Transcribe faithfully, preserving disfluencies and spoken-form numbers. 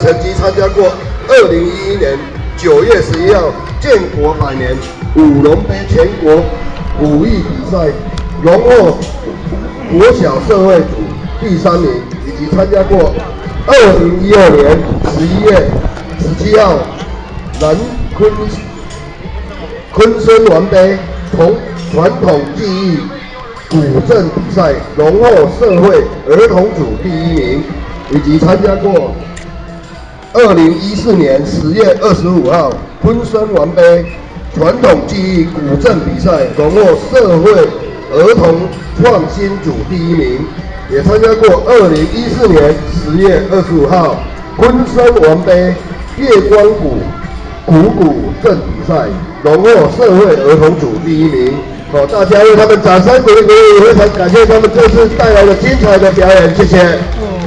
曾经参加过二零一一年九月十一号建国百年舞龙杯全国武艺比赛，荣获国小社会组第三名，以及参加过二零一二年十一月十七号南昆昆孙丸杯同传统技艺古镇比赛，荣获社会儿童组第一名，以及参加过二零一四年十月二十五号昆孙丸杯传统技艺古镇比赛，荣获社会儿童创新组第一名，也参加过二零一四年十月二十五号昆孙丸杯月光谷古古镇比赛，荣获社会儿童组第一名。好，大家为他们掌声鼓励鼓励，非常感谢他们这次带来的精彩的表演，谢谢。